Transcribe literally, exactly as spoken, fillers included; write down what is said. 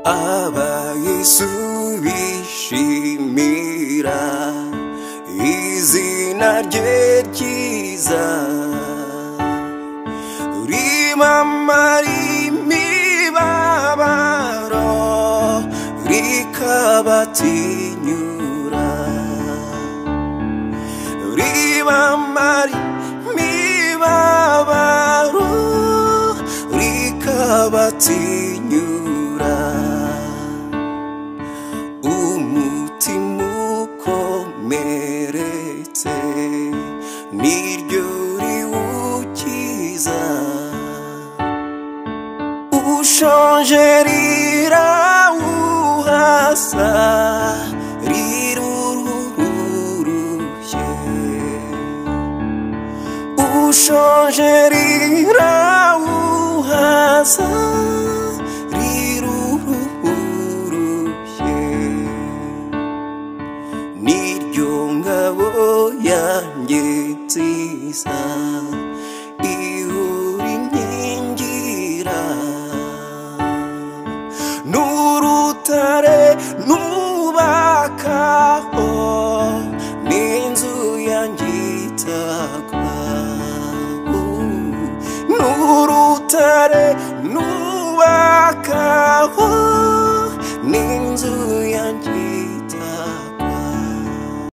aba Yesu bishimira izina rye ryiza rimamara imibabaro rikabatinyura rimamara imibabaro rikabatinyura umutima ukomeretse niryo riwukiza ushonje rirawuhasa rirururushye ushonje rirawuhasa rirururushye niryo ngabo yanjye nziza ihora inkingira n'urutare